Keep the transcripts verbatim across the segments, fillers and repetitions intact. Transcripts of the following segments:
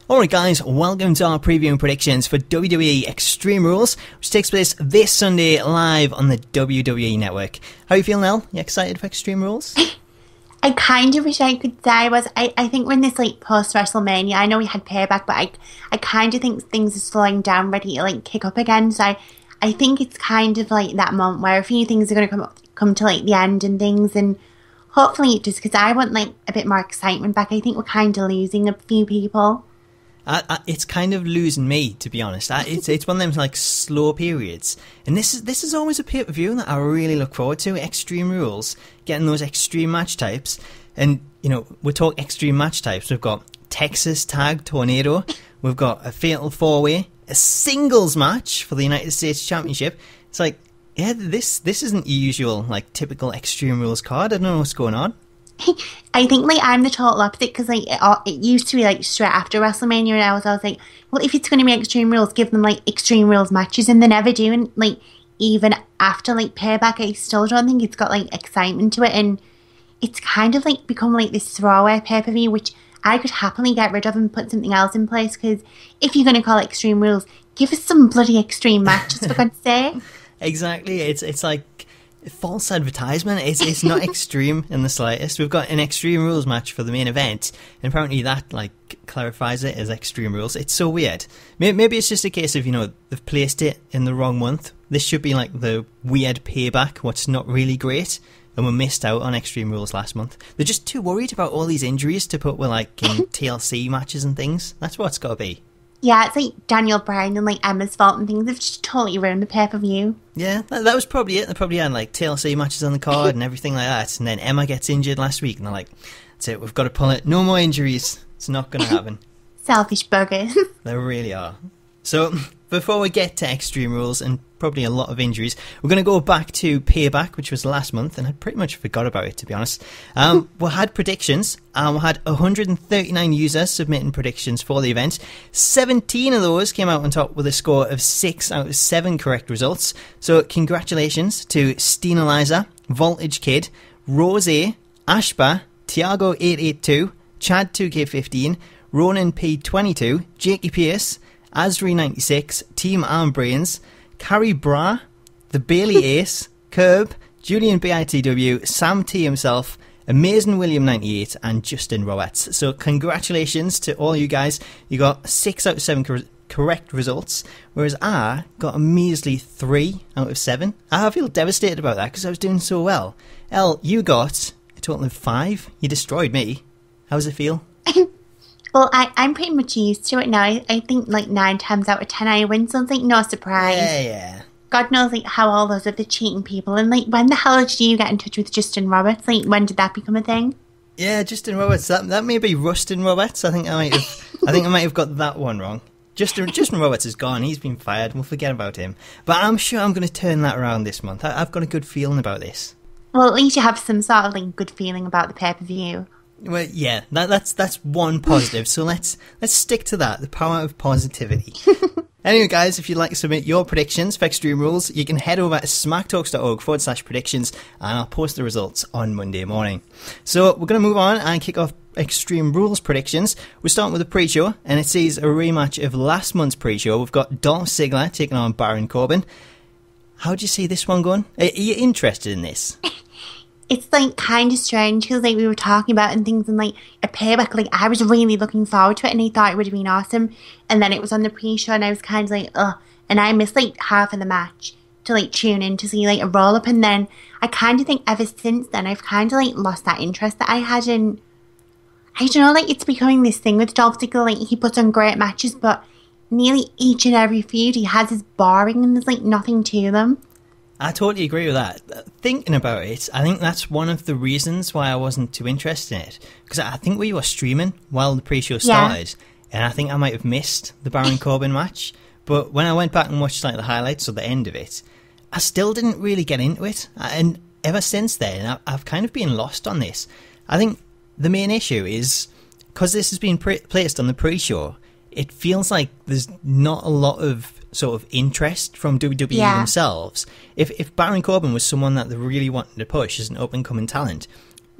Alright guys, welcome to our preview and predictions for W W E Extreme Rules, which takes place this Sunday live on the W W E Network. How are you feeling, Elle? You excited for Extreme Rules? I kind of wish I could say I was. I, I think when this like post WrestleMania, I know we had Payback, but I I kind of think things are slowing down, ready to like kick up again. So I, I think it's kind of like that moment where a few things are going to come up, come to like the end and things, and hopefully it does, because I want like a bit more excitement back. I think we're kind of losing a few people. I, I, it's kind of losing me, to be honest. I, it's it's one of them like slow periods, and this is this is always a pay per view that I really look forward to. Extreme Rules, getting those extreme match types, and you know we talk extreme match types. We've got Texas Tag Tornado, we've got a Fatal Four Way, a singles match for the United States Championship. It's like, yeah, this this isn't your usual like typical Extreme Rules card. I don't know what's going on. I think like I'm the total opposite, because like it, it used to be like straight after WrestleMania, and I was I was like, well, if it's going to be Extreme Rules, give them like Extreme Rules matches, and they never do. And like even after like Payback, I still don't think it's got like excitement to it, and it's kind of like become like this throwaway pay per view, which I could happily get rid of and put something else in place. Because if you're going to call it Extreme Rules, give us some bloody extreme matches, for God's sake. Exactly, it's it's like false advertisement. It's it's not extreme in the slightest. We've got an Extreme Rules match for the main event, and apparently that like clarifies it as Extreme Rules. It's so weird. Maybe it's just a case of, you know, they've placed it in the wrong month. This should be like the weird Payback, what's not really great, and we missed out on Extreme Rules last month. They're just too worried about all these injuries to put with like in T L C matches and things. That's what it's got to be. Yeah, it's like Daniel Bryan and like Emma's fault and things. They've just totally ruined the pay-per-view. Yeah, that, that was probably it. They probably had like T L C matches on the card and everything like that. And then Emma gets injured last week, and they're like, that's it, we've got to pull it. No more injuries. It's not going to happen. Selfish buggers. They really are. So, before we get to Extreme Rules and probably a lot of injuries, we're going to go back to Payback, which was last month, and I pretty much forgot about it, to be honest. Um, we had predictions, and we had one hundred thirty-nine users submitting predictions for the event. seventeen of those came out on top with a score of six out of seven correct results. So, congratulations to Steen Eliza, Voltage Kid, Rose, Ashba, Tiago eight eight two, Chad two K fifteen, Ronan P twenty-two, Jakey Pierce, Asri ninety-six, Team Armbrains, Carrie Bra, The Bailey Ace, Curb, Julian B I T W, Sam T himself, Amazing William ninety-eight, and Justin Roberts. So congratulations to all you guys. You got six out of seven cor- correct results, whereas I got a measly three out of seven. I feel devastated about that because I was doing so well. Elle, you got a total of five. You destroyed me. How does it feel? Well, I, I'm pretty much used to it now. I, I think like nine times out of ten I win, so it's like no surprise. Yeah, yeah. God knows like how all those other cheating people, and like when the hell did you get in touch with Justin Roberts? Like when did that become a thing? Yeah, Justin Roberts. That that may be Rustin Roberts. I think I might have. I think I might have got that one wrong. Justin Justin Roberts is gone. He's been fired. We'll forget about him. But I'm sure I'm going to turn that around this month. I, I've got a good feeling about this. Well, at least you have some sort of like good feeling about the pay per view. Well, yeah, that, that's that's one positive. So let's let's stick to that. The power of positivity. Anyway, guys, if you'd like to submit your predictions for Extreme Rules, you can head over to smacktalks.org forward slash predictions, and I'll post the results on Monday morning. So we're going to move on and kick off Extreme Rules predictions. We're starting with the pre-show, and it sees a rematch of last month's pre-show. We've got Dolph Ziggler taking on Baron Corbin. How do you see this one going? Are you interested in this? It's like kind of strange because like we were talking about and things, and like a Payback, like I was really looking forward to it and I thought it would have been awesome, and then it was on the pre-show and I was kind of like ugh, and I missed like half of the match to like tune in to see like a roll up, and then I kind of think ever since then I've kind of like lost that interest that I had in, I don't know, like it's becoming this thing with Dolph Ziggler. Like he puts on great matches, but nearly each and every feud he has is boring and there's like nothing to them. I totally agree with that. Thinking about it, I think that's one of the reasons why I wasn't too interested in it. Because I think we were streaming while the pre-show started, yeah. And I think I might have missed the Baron Corbin match. But when I went back and watched like the highlights or the end of it, I still didn't really get into it. And ever since then, I've kind of been lost on this. I think the main issue is, because this has been pre- placed on the pre-show, it feels like there's not a lot of sort of interest from W W E yeah. themselves. If if Baron Corbin was someone that they really wanted to push as an up-and-coming talent,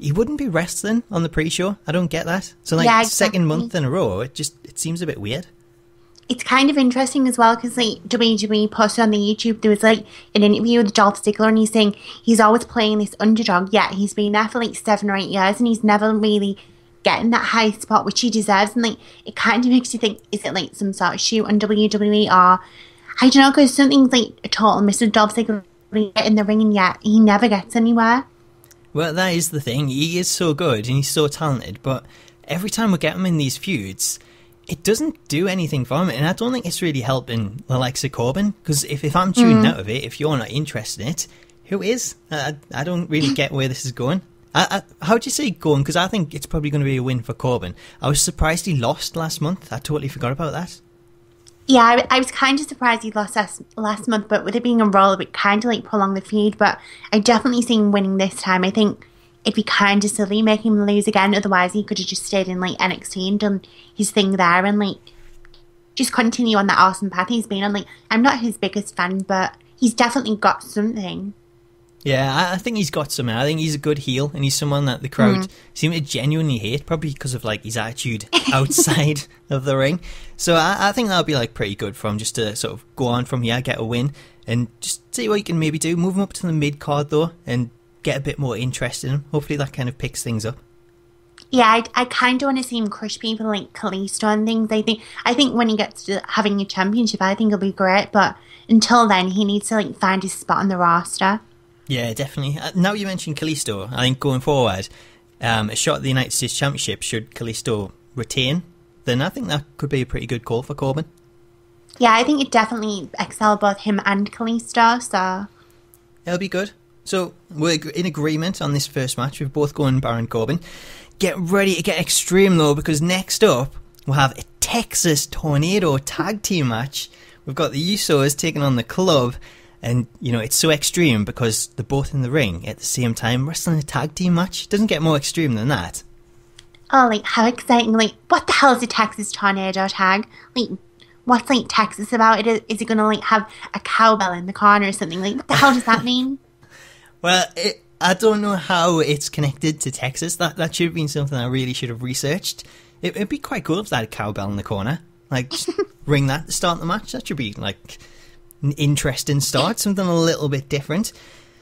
he wouldn't be wrestling on the pre-show. I don't get that. So like Yeah, exactly. second month in a row, it just it seems a bit weird. It's kind of interesting as well because like W W E posted on the YouTube, there was like an interview with Dolph Ziggler and he's saying he's always playing this underdog. Yeah, he's been there for like seven or eight years and he's never really getting that high spot which he deserves. And like it kind of makes you think, is it like some sort of shoot on W W E or I don't know, because something's like a total miss with Dolph Ziggler in the ring and yet he never gets anywhere. Well, that is the thing. He is so good and he's so talented, but every time we get him in these feuds, it doesn't do anything for him, and I don't think it's really helping the likes of Corbin, because if, if I'm tuning mm. out of it, if you're not interested in it, who is? I, I don't really get where this is going. I, I, how do you see it going? Because I think it's probably going to be a win for Corbin. I was surprised he lost last month. I totally forgot about that. Yeah, I, I was kind of surprised he lost last, last month, but with it being a roll, it would kind of like prolong the feud, but I definitely see him winning this time. I think it'd be kind of silly making him lose again. Otherwise, he could have just stayed in like N X T and done his thing there and like just continue on that awesome path he's been on. Like, I'm not his biggest fan, but he's definitely got something. Yeah, I, I think he's got something. I think he's a good heel, and he's someone that the crowd Mm. seem to genuinely hate, probably because of like his attitude outside of the ring. So I, I think that'll be like pretty good for him, just to sort of go on from here, get a win, and just see what he can maybe do. Move him up to the mid card though, and get a bit more interest in him. Hopefully that kind of picks things up. Yeah, I, I kind of want to see him crush people like Kalisto and things. I think I think when he gets to having a championship, I think it'll be great. But until then, he needs to like find his spot on the roster. Yeah, definitely. Uh, now you mentioned Kalisto, I think going forward, um, a shot at the United States Championship, should Kalisto retain, then I think that could be a pretty good call for Corbin. Yeah, I think it definitely excel both him and Kalisto. So It'll be good. So we're in agreement on this first match. We've both gone Baron Corbin. Get ready to get extreme though, because next up we'll have a Texas Tornado tag team match. We've got the Usos taking on the Club, and you know it's so extreme because they're both in the ring at the same time wrestling a tag team match. It doesn't get more extreme than that. oh, like how exciting! Like what the hell is a Texas Tornado tag? Like what's like Texas about? It is it gonna like have a cowbell in the corner or something? Like what the hell does that mean? Well, it, I don't know how it's connected to Texas. That that should have been something I really should have researched. It, it'd be quite cool if they had a cowbell in the corner. Like, just ring that to start the match. That should be, like, an interesting start. Something a little bit different.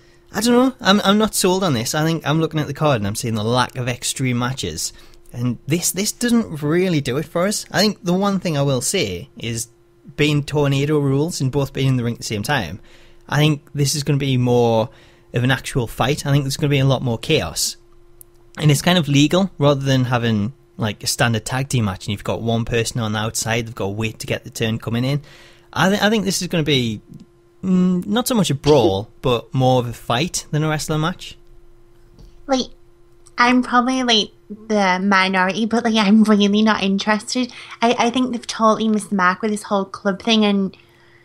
I don't know. I'm I'm not sold on this. I think I'm looking at the card and I'm seeing the lack of extreme matches. And this, this doesn't really do it for us. I think the one thing I will say is being tornado rules and both being in the ring at the same time, I think this is going to be more of an actual fight. I think there's going to be a lot more chaos, and it's kind of legal rather than having like a standard tag team match and you've got one person on the outside, they've got to wait to get the turn coming in. I, th- I think this is going to be mm, not so much a brawl but more of a fight than a wrestling match. Like I'm probably like the minority, but like I'm really not interested. I, I think they've totally missed the mark with this whole club thing, and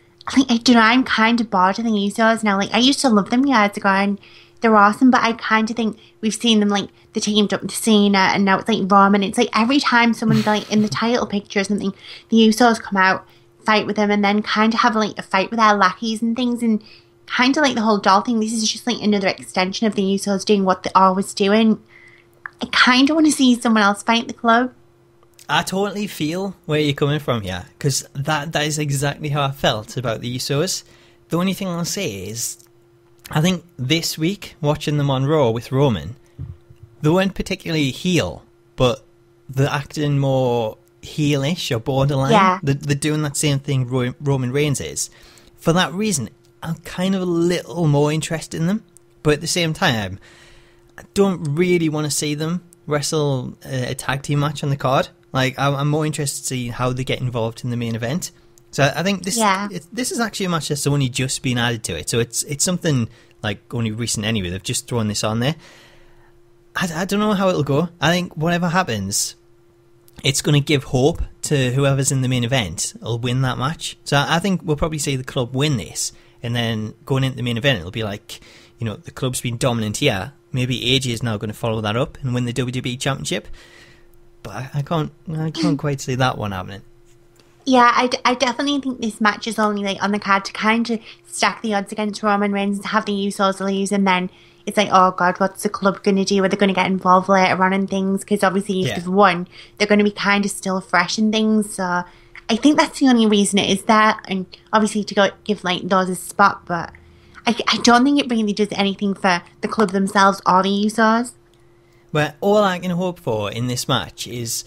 I think I don't know, I'm kind of bored of the Usos now. Like I used to love them years ago and they're awesome, but I kind of think we've seen them like they teamed up with Cena and now it's like Roman. It's like every time someone's like in the title picture or something, the Usos come out, fight with them, and then kind of have like a fight with our lackeys and things, and kind of like the whole doll thing. This is just like another extension of the Usos doing what they always do, and I kind of want to see someone else fight the Club. I totally feel where you're coming from here, because that, that is exactly how I felt about the Usos. The only thing I'll say is, I think this week, watching them on Raw with Roman, they weren't particularly heel, but they're acting more heelish or borderline. Yeah. They're, they're doing that same thing Ro- Roman Reigns is. For that reason, I'm kind of a little more interested in them, but at the same time, I don't really want to see them wrestle a, a tag team match on the card. Like, I'm, I'm more interested to see how they get involved in the main event. So I think this Yeah. it, this is actually a match that's only just been added to it. So it's it's something like only recent anyway. They've just thrown this on there. I, I don't know how it'll go. I think whatever happens, it's going to give hope to whoever's in the main event. Will win that match. So I, I think we'll probably see the Club win this, and then going into the main event, it'll be like, you know, the Club's been dominant here. Maybe A J is now going to follow that up and win the W W E Championship. But I, I can't I can't quite see that one happening. Yeah, I, d- I definitely think this match is only like on the card to kind of stack the odds against Roman Reigns and have the Usos lose, and then it's like, oh God, what's the club going to do? Are they going to get involved later on in things? Because obviously if Yeah. they've won, they're going to be kind of still fresh in things. So I think that's the only reason it is there. And obviously to go give like those a spot, but I, I don't think it really does anything for the club themselves or the users. But all I can hope for in this match is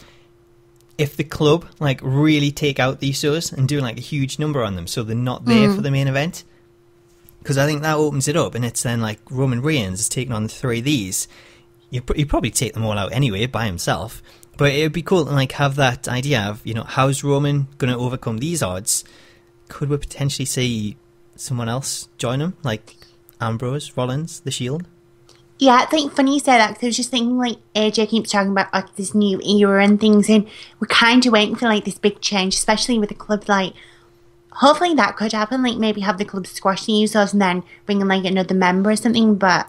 if the club like really take out the Usos and do like a huge number on them so they're not there Mm. for the main event. Because I think that opens it up, and it's then like Roman Reigns is taking on the three of these. You you probably take them all out anyway by himself, but it would be cool to like have that idea of, you know, how's Roman going to overcome these odds? Could we potentially see someone else join him, like Ambrose, Rollins, The Shield? Yeah, it's like funny you say that because I was just thinking like A J keeps talking about like this new era and things, and we're kind of waiting for like this big change, especially with a club like. Hopefully that could happen, like maybe have the club squash the Usos and then bring in like another member or something, but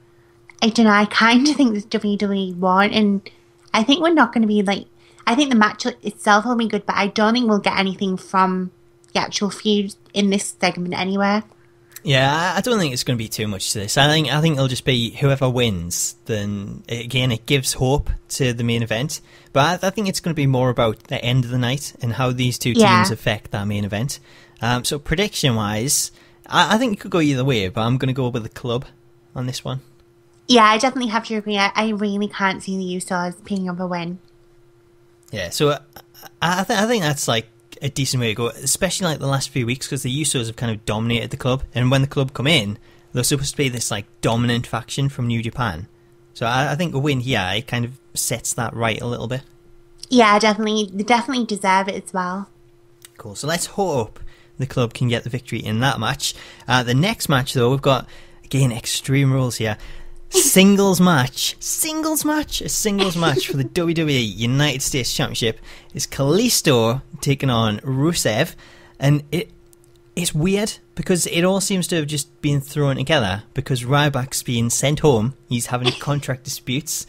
I don't know, I kind of think this W W E won't, and I think we're not going to be like, I think the match itself will be good, but I don't think we'll get anything from the actual feud in this segment anyway. Yeah, I I don't think it's going to be too much to this. I think I think it'll just be whoever wins. Then again, it gives hope to the main event. But I, I think it's going to be more about the end of the night and how these two teams Yeah. affect that main event. Um, so prediction wise, I, I think it could go either way. But I'm going to go with the club on this one. Yeah, I definitely have to agree. I, I really can't see the Usos picking up a win. Yeah, so uh, I, I, th- I think that's like a decent way to go, especially like the last few weeks, because the Usos have kind of dominated the club, and when the club come in, they're supposed to be this like dominant faction from New Japan. So I, I think a win here, it kind of sets that right a little bit. Yeah, definitely, they definitely deserve it as well. Cool. So let's hope the club can get the victory in that match. Uh, the next match, though, we've got again Extreme Rules here. Singles match, singles match, a singles match for the W W E United States Championship is Kalisto taking on Rusev, and it it's weird because it all seems to have just been thrown together because Ryback's being sent home. He's having contract disputes.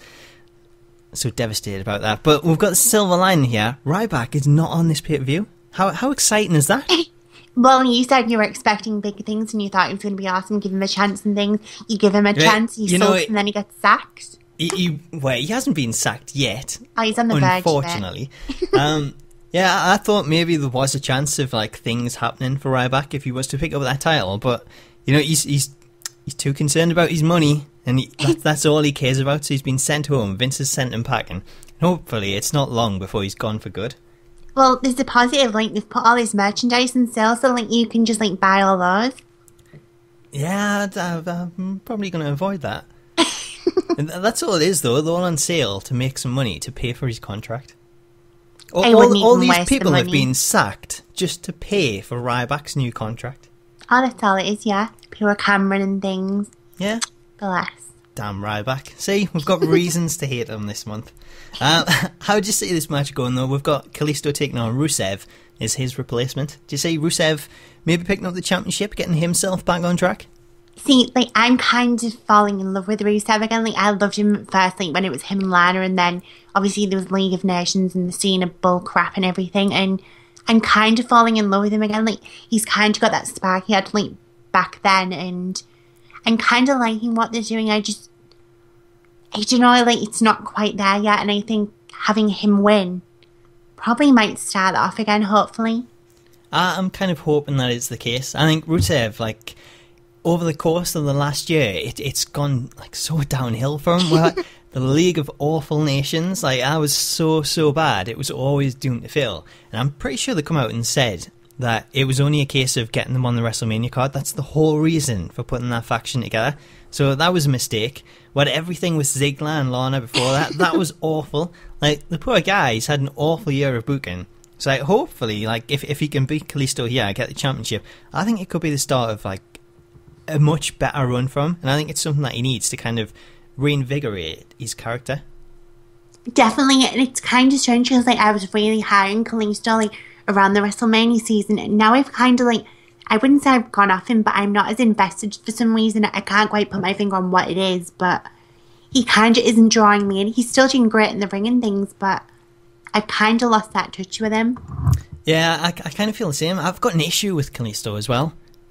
So devastated about that. But we've got the silver lining here. Ryback is not on this pay-per-view. How how exciting is that? Well, you said you were expecting big things and you thought it was going to be awesome, give him a chance and things. You give him a chance, he you know, sulks it- and then he gets sacked. He, he, well, he hasn't been sacked yet. Oh, he's on the verge of it. Unfortunately. um, yeah, I thought maybe there was a chance of like things happening for Ryback if he was to pick up that title, but you know he's he's he's too concerned about his money, and he, that, that's all he cares about. So he's been sent home. Vince has sent him packing. Hopefully, it's not long before he's gone for good. Well, there's a positive, like, they've put all this merchandise in sale, so, like, you can just, like, buy all those. Yeah, I'd- I'd- I'm probably going to avoid that. And th- that's all it is, though. They're all on sale to make some money to pay for his contract. All, I wouldn't all, all even these waste the people have money. been sacked just to pay for Ryback's new contract. Oh, that's all it is, yeah. Pure Cameron and things. Yeah. Bless. Damn Ryback. See, we've got reasons to hate him this month. Um, how would you see this match going, though? We've got Kalisto taking on Rusev as his replacement. Do you see Rusev maybe picking up the championship, getting himself back on track? See, like, I'm kind of falling in love with Rusev again. Like, I loved him at first, like, when it was him and Lana, and then, obviously, there was League of Nations and the scene of bull crap and everything, and I'm kind of falling in love with him again. Like, he's kind of got that spark he had, like, back then, and I'm kind of liking what they're doing. I just, I don't know, like, it's not quite there yet, and I think having him win probably might start off again, hopefully. I- I'm kind of hoping that is the case. I think Rusev, like, over the course of the last year, it, it's gone, like, so downhill for him. Where the League of Awful Nations, like, I was so, so bad. It was always doomed to fail. And I'm pretty sure they come out and said that it was only a case of getting them on the WrestleMania card. That's the whole reason for putting that faction together. So that was a mistake. What everything with Ziggler and Lana before that, that was awful. Like, the poor guys had an awful year of booking. So, like, hopefully, like, if if he can beat Kalisto here, get the championship, I think it could be the start of, like, a much better run for him. And I think it's something that he needs to kind of reinvigorate his character. Definitely, and it's kind of strange because, like, I was really high on Kalisto, like, around the WrestleMania season, and now I've kind of, like, I wouldn't say I've gone off him, but I'm not as invested for some reason. I can't quite put my finger on what it is, but he kind of isn't drawing me in. He's still doing great in the ring and things, but I've kind of lost that touch with him. Yeah, I, I kind of feel the same. I've got an issue with Kalisto as well.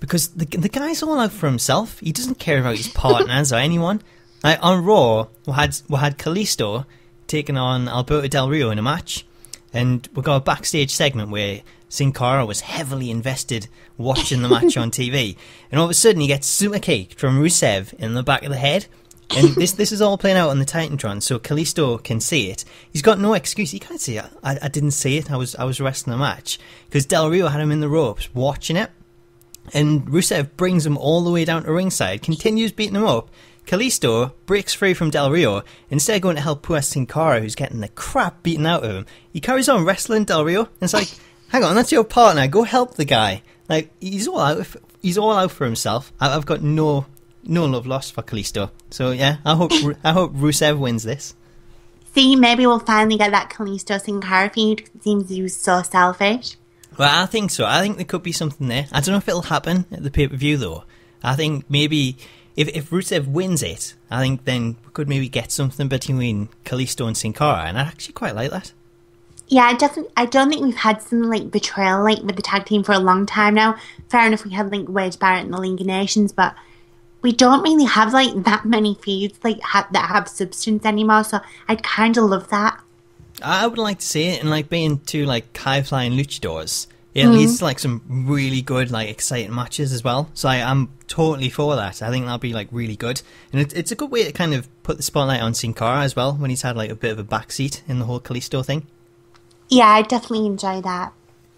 because the the guy's all out for himself. He doesn't care about his partners or anyone. Like on Raw, we had we had Kalisto taking on Alberto Del Rio in a match, and we got a backstage segment where Sin Cara was heavily invested watching the match on T V, and all of a sudden he gets super kicked from Rusev in the back of the head. And this this is all playing out on the Titantron, so Kalisto can see it. He's got no excuse. He can't say, I, I didn't see it. I was I was wrestling the match, because Del Rio had him in the ropes watching it, and Rusev brings him all the way down to ringside, continues beating him up. Kalisto breaks free from Del Rio. Instead of going to help poor Sin Cara, who's getting the crap beaten out of him, he carries on wrestling Del Rio. And it's like, hang on, that's your partner. Go help the guy. Like, he's all out. He's all out for himself. I've got no no love lost for Kalisto. So yeah, I hope I hope Rusev wins this. See, maybe we'll finally get that Kalisto Sin Cara feud. It seems he was so selfish. Well, I think so. I think there could be something there. I don't know if it'll happen at the pay per view though. I think maybe. If if Rusev wins it, I think then we could maybe get something between Kalisto and Sin Cara, and I actually quite like that. Yeah, I definitely. I don't think we've had some like betrayal like with the tag team for a long time now. Fair enough, we had like Wade Barrett and the League of Nations, but we don't really have like that many feuds like ha- that have substance anymore. So I'd kind of love that. I would like to see it, and like being two like high flying luchadors. It mm. leads to like some really good, like exciting matches as well. So I, I'm totally for that. I think that'll be like really good, and it, it's a good way to kind of put the spotlight on Sin Cara as well when he's had like a bit of a backseat in the whole Kalisto thing. Yeah, I definitely enjoy that.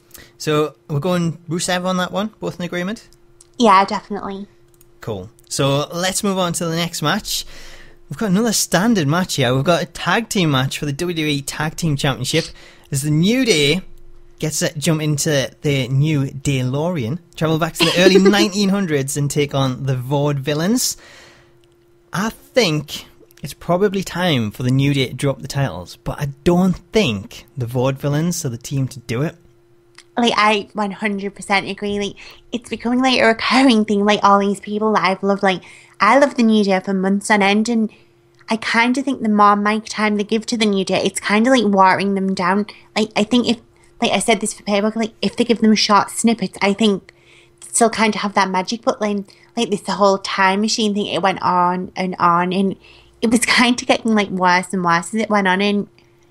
So we're going Rusev on that one, both in agreement? Yeah, definitely. Cool. So let's move on to the next match. We've got another standard match here. We've got a tag team match for the W W E Tag Team Championship as the New Day gets to jump into the new DeLorean, travel back to the early nineteen hundreds and take on the Vaudevillains. I think it's probably time for the New Day to drop the titles, but I don't think the Vaudevillains are the team to do it. Like, I one hundred percent agree. Like, it's becoming like a recurring thing, like all these people that I've loved. Like, I love the New Day for months on end, and I kind of think the more mic time they give to the New Day, it's kind of like watering them down. Like, I think if Like I said this for Payback, like if they give them short snippets, I think they still kind of have that magic. But like, like this the whole time machine thing, it went on and on, and it was kind of getting like worse and worse as it went on. And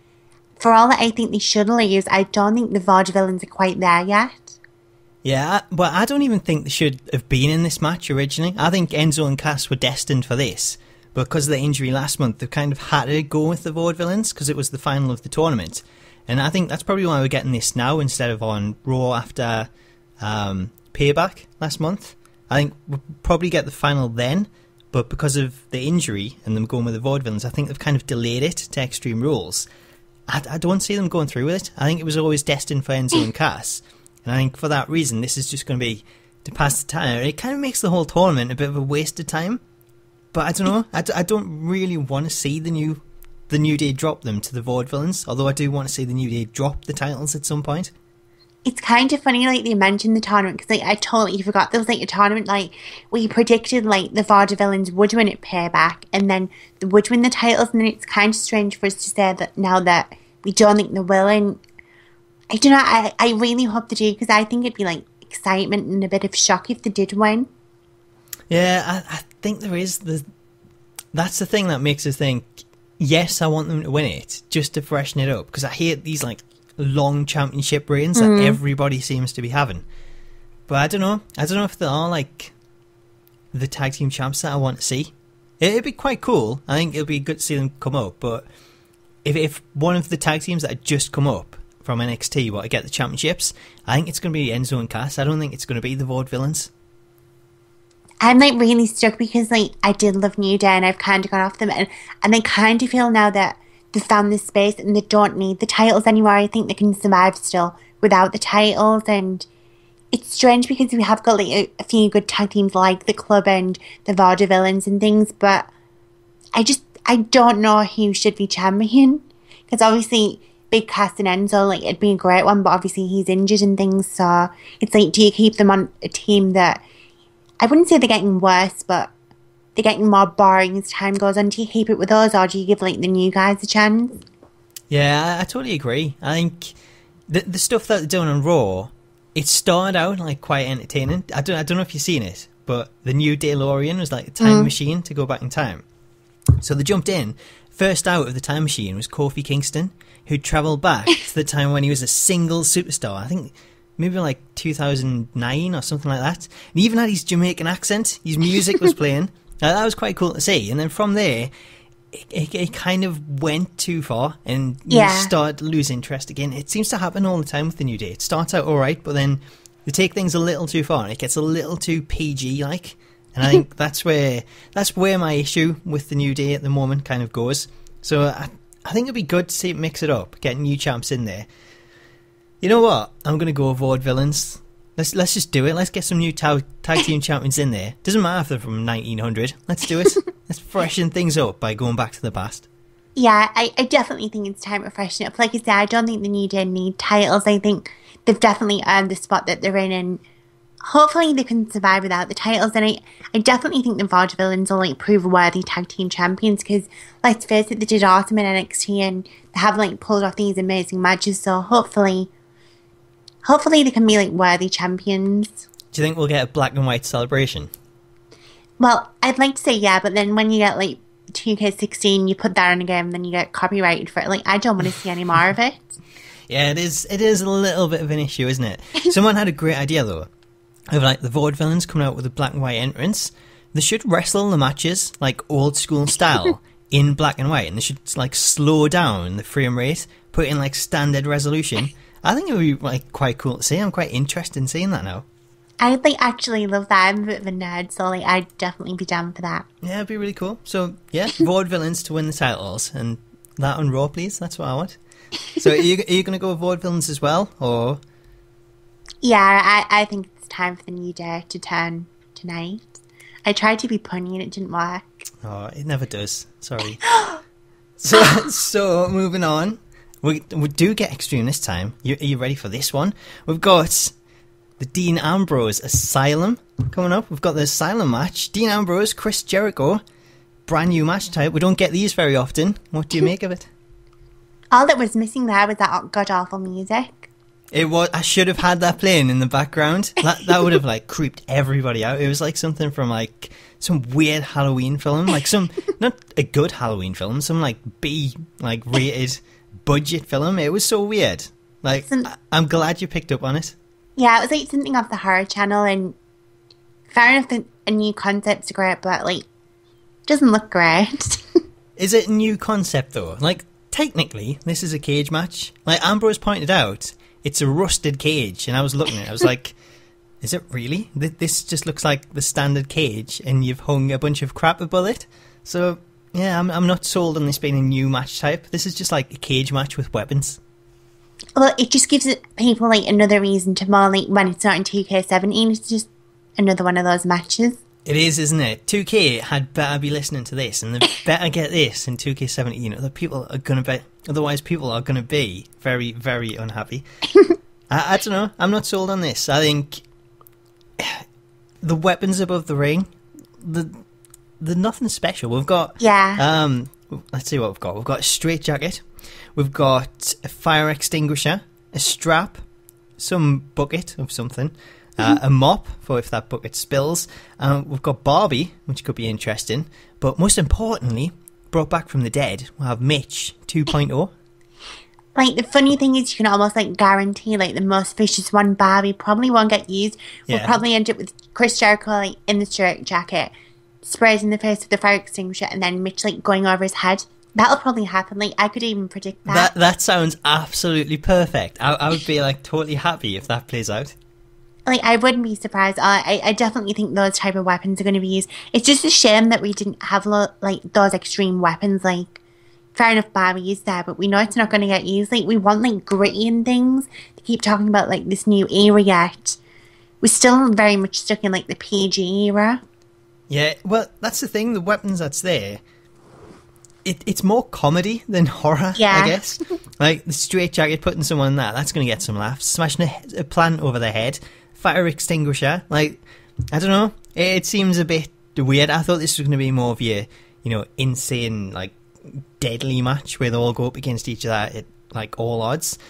for all that I think they should lose, I don't think the Vaudevillains are quite there yet. Yeah, but I don't even think they should have been in this match originally. I think Enzo and Cass were destined for this. But because of the injury last month, they've kind of had to go with the Vaudevillains because it was the final of the tournament. And I think that's probably why we're getting this now instead of on Raw after um, Payback last month. I think we'll probably get the final then, but because of the injury and them going with the Vaudevillains, I think they've kind of delayed it to Extreme Rules. I, I don't see them going through with it. I think it was always destined for Enzo and Cass. And I think for that reason, this is just going to be to pass the time. It kind of makes the whole tournament a bit of a waste of time. But I don't know. I, d- I don't really want to see the new... the New Day drop them to the Vaudevillains, although I do want to see the New Day drop the titles at some point. It's kind of funny, like, they mentioned the tournament, because, like, I totally forgot there was, like, a tournament, like, we predicted, like, the Vaudevillains would win at Payback, and then they would win the titles, and then it's kind of strange for us to say that now that we don't think they will, and I don't know, I, I really hope they do, because I think it'd be, like, excitement and a bit of shock if they did win. Yeah, I, I think there is. The, that's the thing that makes us think, yes, I want them to win it, just to freshen it up, because I hate these, like, long championship reigns mm. that everybody seems to be having. But I don't know. I don't know if they are, like, the tag team champs that I want to see. It'd be quite cool. I think it'll be good to see them come up, but if if one of the tag teams that had just come up from N X T were to get the championships, I think it's going to be Enzo and Cass. I don't think it's going to be the Vaudevillains. I'm, like, really stuck because, like, I did love New Day and I've kind of gone off them. And, and I kind of feel now that they've found this space and they don't need the titles anymore. I think they can survive still without the titles. And it's strange because we have got, like, a, a few good tag teams like the Club and the Vaudevillains and things. But I just, I don't know who should be champion. Because obviously, Big Cass and Enzo, like, it'd be a great one. But obviously, he's injured and things. So it's like, do you keep them on a team that... I wouldn't say they're getting worse, but they're getting more boring as time goes on. Do you keep it with those, or do you give, like, the new guys a chance? Yeah, I, I totally agree. I think the the stuff that they're doing on Raw it started out like quite entertaining. I don't, I don't know if you've seen it, but the new DeLorean was like a time Mm. machine to go back in time. So they jumped in. First out of the time machine was Kofi Kingston, who travelled back to the time when he was a single superstar. I think maybe like two thousand nine or something like that. And he even had his Jamaican accent. His music was playing. Now, that was quite cool to see. And then from there, it, it, it kind of went too far and you Yeah. start to lose interest again. It seems to happen all the time with the New Day. It starts out all right, but then they take things a little too far and it gets a little too P G like. And I think that's where that's where my issue with the New Day at the moment kind of goes. So I, I think it'd be good to see it mix it up, get new champs in there. You know what? I'm going to go avoid villains. Let's let's just do it. Let's get some new tag, tag team champions in there. Doesn't matter if they're from nineteen hundred. Let's do it. Let's freshen things up by going back to the past. Yeah, I, I definitely think it's time to freshen it up. Like I said, I don't think the New Day need titles. I think they've definitely earned the spot that they're in, and hopefully they can survive without the titles. And I, I definitely think the Vaudevillains will like prove worthy tag team champions because, let's face it, they did awesome in N X T and they have like pulled off these amazing matches. So hopefully, hopefully they can be like worthy champions. Do you think we'll get a black and white celebration? Well, I'd like to say yeah, but then when you get like two K sixteen, you put that in a game, then you get copyrighted for it. Like, I don't want to see any more of it. Yeah, it is. It is a little bit of an issue, isn't it? Someone had a great idea though, of like the Vaudevillains coming out with a black and white entrance. They should wrestle the matches like old school style in black and white, and they should like slow down the frame rate, put in like standard resolution. I think it would be like quite cool to see. I'm quite interested in seeing that now. I'd like actually love that. I'm a bit of a nerd, so like I'd definitely be down for that. Yeah, it'd be really cool. So yeah, Vaudevillains to win the titles, and that on Raw, please. That's what I want. So are you, are you going to go with Vaudevillains as well, or? Yeah, I, I think it's time for the New Day to turn tonight. I tried to be punny and it didn't work. Oh, it never does. Sorry. so, so moving on, we we do get extreme this time. You, are you ready for this one? We've got the Dean Ambrose Asylum coming up. We've got the Asylum match. Dean Ambrose, Chris Jericho, brand new match type. We don't get these very often. What do you make of it? All that was missing there was that god awful music. It was. I should have had that playing in the background. That that would have like creeped everybody out. It was like something from like some weird Halloween film, like some not a good Halloween film, some like B like rated budget film. It was so weird. Like Some- I, I'm glad you picked up on it. Yeah, it was like something off the horror channel, and fair enough that a new concept's great, but like doesn't look great. Is it a new concept though? Like technically, this is a cage match. Like Ambrose pointed out, it's a rusted cage, and I was looking at it. I was like, is it really? Th- This just looks like the standard cage, and you've hung a bunch of crap above it. So yeah, I'm I'm not sold on this being a new match type. This is just like a cage match with weapons. Well, it just gives it people like another reason to more like when it's not in two K seventeen. It's just another one of those matches. It is, isn't it? two K had better be listening to this, and they better get this in two K seventeen. Other people are gonna be, otherwise people are gonna be very, very unhappy. I, I don't know. I'm not sold on this. I think the weapons above the ring, the the nothing special. We've got Yeah. um. Let's see what we've got. We've got a straight jacket. We've got a fire extinguisher, a strap, some bucket of something, uh, a mop for if that bucket spills. Um, we've got Barbie, which could be interesting. But most importantly, brought back from the dead, we'll have Mitch two point oh. Like, the funny thing is you can almost, like, guarantee, like, the most vicious one, Barbie, probably won't get used. We'll Yeah. probably end up with Chris Jericho, like, in the straight jacket, sprays in the face with the fire extinguisher, and then Mitch, like, going over his head. That'll probably happen. Like, I could even predict that. That that sounds absolutely perfect. I, I would be like totally happy if that plays out. Like, I wouldn't be surprised. I, I I definitely think those type of weapons are going to be used. It's just a shame that we didn't have, lo- like, those extreme weapons, like, fair enough, Barbie is there, but we know it's not going to get used. Like, we want, like, gritty and things. They keep talking about, like, this new era yet. We're still very much stuck in, like, the P G era. Yeah, well, that's the thing. The weapons that's there, it, it's more comedy than horror, Yeah. I guess. Like, the straight jacket, putting someone in that, that's going to get some laughs. Smashing a, a plant over their head. Fire extinguisher. Like, I don't know. It, it seems a bit weird. I thought this was going to be more of your, you know, insane, like, deadly match where they all go up against each other at, like, all odds.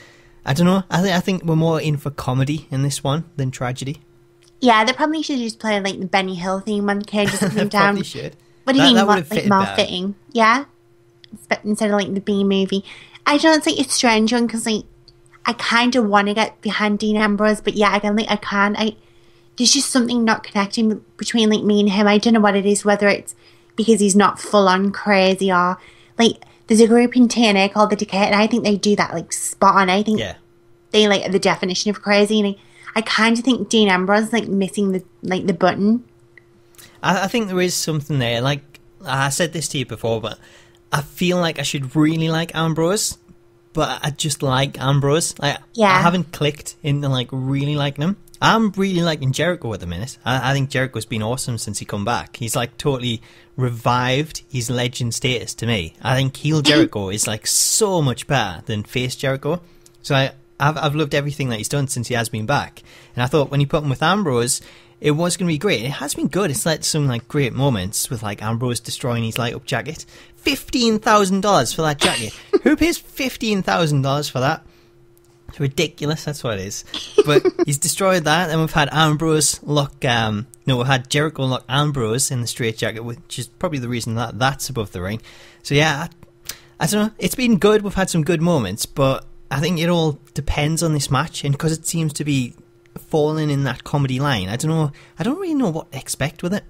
I don't know. I, th- I think we're more in for comedy in this one than tragedy. Yeah, they probably should just play like the Benny Hill theme on Cage Just Come Down. Probably should. What do you That- mean? that More, would've like fitted more better. fitting? Yeah, Spe- instead of like the B movie. I don't think it's a strange one because like I kind of want to get behind Dean Ambrose, but yeah, again, like I can't. I there's just something not connecting between like me and him. I don't know what it is. Whether it's because he's not full on crazy or like there's a group in T N A called the Decade, and I think they do that like spot on. I think Yeah. they like are the definition of crazy, and I, I kind of think Dean Ambrose is like missing the like the button. I, I think there is something there. Like, I said this to you before, but I feel like I should really like Ambrose, but I just like Ambrose. Like, Yeah. I haven't clicked into, like, really liking him. I'm really liking Jericho at the minute. I, I think Jericho's been awesome since he come back. He's, like, totally revived his legend status to me. I think heel Jericho is, like, so much better than face Jericho. So I, I've, I've loved everything that he's done since he has been back. And I thought when you put him with Ambrose, it was going to be great. It has been good. It's led to some like great moments with like Ambrose destroying his light up jacket. Fifteen thousand dollars for that jacket. Who pays fifteen thousand dollars for that? It's ridiculous. That's what it is. But he's destroyed that, and we've had Ambrose lock. Um, no, we've had Jericho lock Ambrose in the straight jacket, which is probably the reason that that's above the ring. So yeah, I, I don't know. It's been good. We've had some good moments, but I think it all depends on this match, and because it seems to be falling in that comedy line, I don't know. I don't really know what to expect with it.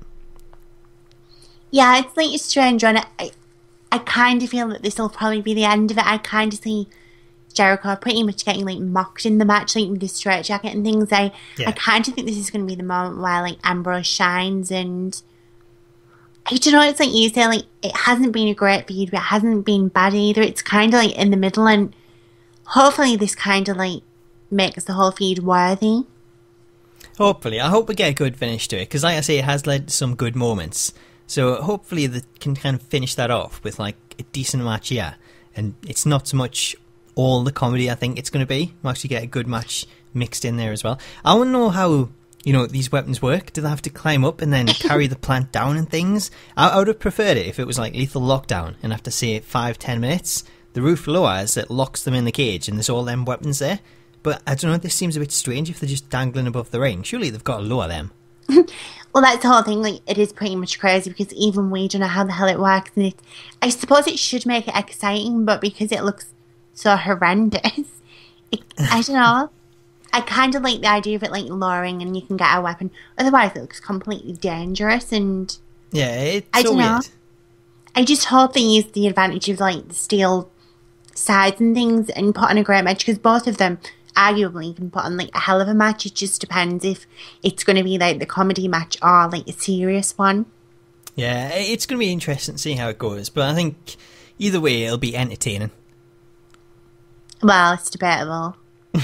Yeah, it's like a strange one. I, I kind of feel that this will probably be the end of it. I kind of see Jericho pretty much getting like mocked in the match, like with the straight jacket and things. I, Yeah. I kind of think this is going to be the moment where like Ambrose shines, and I don't know. It's like you say, like it hasn't been a great feud, but it hasn't been bad either. It's kind of like in the middle, and hopefully this kind of like makes the whole feud worthy. Hopefully, I hope we get a good finish to it, because like I say, it has led to some good moments. So hopefully they can kind of finish that off with like a decent match here, and it's not so much all the comedy I think it's going to be. We'll actually get a good match mixed in there as well. I want to know how, you know, these weapons work. Do they have to climb up and then carry the plant down and things? I, I would have preferred it if it was like Lethal Lockdown and have to say five, ten minutes. The roof lowers, it locks them in the cage, and there's all them weapons there. But I don't know, this seems a bit strange if they're just dangling above the ring. Surely they've got to lower them. Well, that's the whole thing. Like, it is pretty much crazy because even we don't know how the hell it works. And it, I suppose it should make it exciting, but because it looks so horrendous, it, I don't know. I kind of like the idea of it like lowering and you can get a weapon. Otherwise, it looks completely dangerous. And Yeah, it's I so don't know. weird. I just hope they use the advantage of like the steel sides and things and put on a great match, because both of them arguably can put on like a hell of a match. It just depends if it's going to be like the comedy match or like a serious one. Yeah, it's going to be interesting to see how it goes. But I think either way, it'll be entertaining. Well, it's debatable.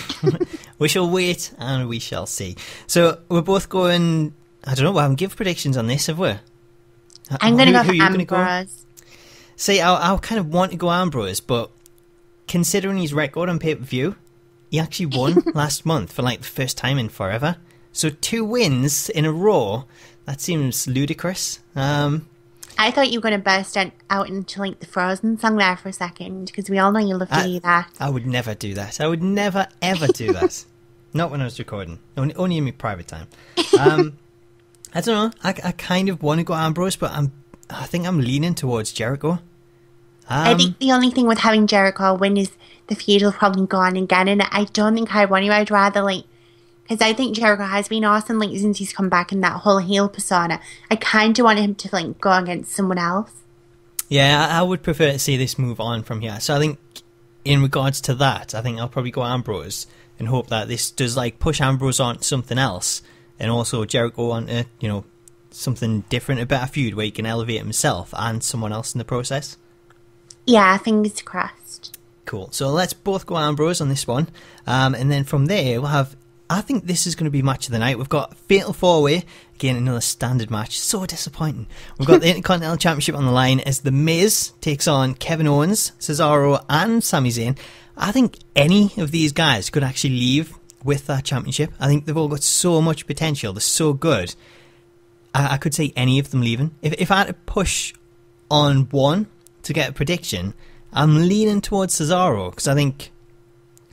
We shall wait and we shall see. So we're both going, I don't know, we haven't given predictions on this, have we? I'm going to Who- go who for are you gonna Ambrose. See, I, I kind of want to go Ambrose, but considering his record on pay-per-view, he actually won last month for like the first time in forever. So two wins in a row, that seems ludicrous. Um, I thought you were going to burst out out into like the Frozen song there for a second, because we all know you love to I- do that. I would never do that. I would never, ever do that. Not when I was recording. Only, only in my private time. Um, I don't know. I, I kind of want to go Ambrose, but I'm, I think I'm leaning towards Jericho. Um, I think the only thing with having Jericho win is the feud will probably go on again, and I don't think I want to. I'd rather like, because I think Jericho has been awesome like since he's come back in that whole heel persona. I kind of want him to like go against someone else. Yeah, I I would prefer to see this move on from here. So I think in regards to that, I think I'll probably go Ambrose and hope that this does like push Ambrose on to something else, and also Jericho on to, you know, something different, a better feud where he can elevate himself and someone else in the process. Yeah, fingers crossed. Cool. So let's both go Ambrose on this one. Um, and then from there, we'll have, I think this is going to be match of the night. We've got Fatal four way. Again, another standard match. So disappointing. We've got the Intercontinental Championship on the line as The Miz takes on Kevin Owens, Cesaro, and Sami Zayn. I think any of these guys could actually leave with that championship. I think they've all got so much potential. They're so good. I, I could say any of them leaving. If, if I had to push on one to get a prediction, I'm leaning towards Cesaro, because I think